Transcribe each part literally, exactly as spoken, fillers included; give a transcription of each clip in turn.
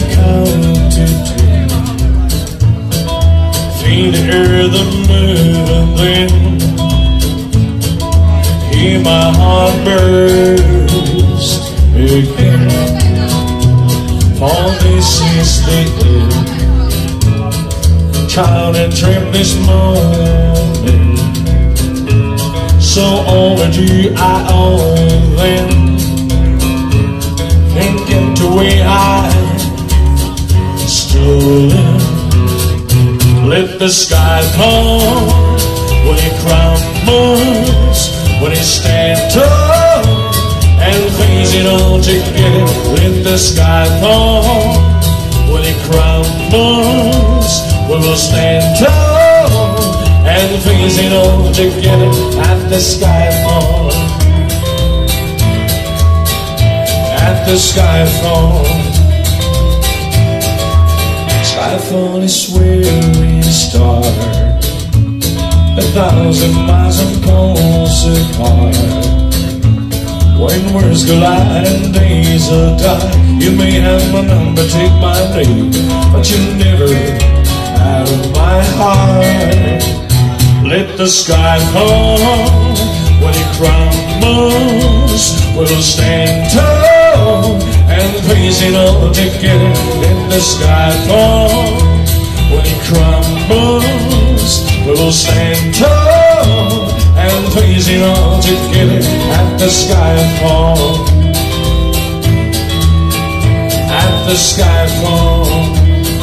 count to ten. Feel the air, the moon, and then hear my heart burst again. For this is the end. Child and trip this morning, so overdue I owe them. Can't get to where I stood. Let the sky fall when it crumbles, when it stands tall and face it all together. Let the sky fall when it crumbles, we will stand tall and face it all together at the skyfall. At the skyfall. Skyfall is where we start, a thousand miles and poles apart. When words collide and days are dark, you may have my number, take my name, but you never out of my heart. Let the sky fall when it crumbles, we'll stand tall and face it all together. Let the sky fall when it crumbles, we'll stand tall and face it all together. At the sky fall, at the sky fall.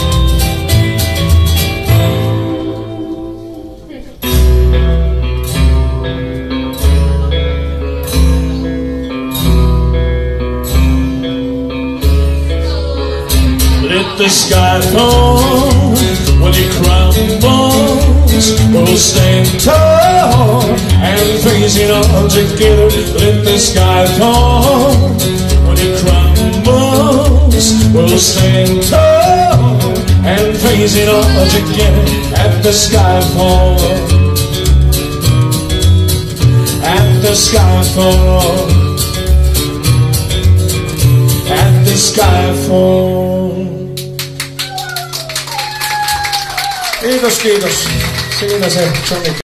Let the sky fall when it crumbles, we'll stand tall and face it all together. Let the sky fall when it crumbles, we'll stand tall and face it all together. At the sky fall, at the sky fall, at the sky fall. Kiitos, kiitos. Siinä se Johnny.